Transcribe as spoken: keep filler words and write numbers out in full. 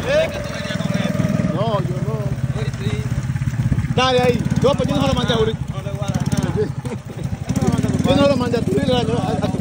¿Eh? Que tú venías con esto. No, yo no. Sí, sí. Dale ahí. Yo, pues yo no se lo mandé a Uri. No le voy a dar nada. Yo no lo mandé a tu, dile a- a- a